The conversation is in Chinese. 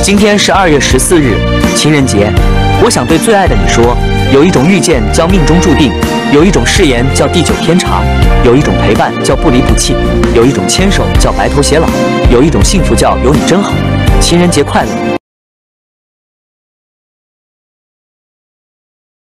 今天是2月14日，情人节。我想对最爱的你说，有一种遇见叫命中注定，有一种誓言叫地久天长，有一种陪伴叫不离不弃，有一种牵手叫白头偕老，有一种幸福叫有你真好。情人节快乐！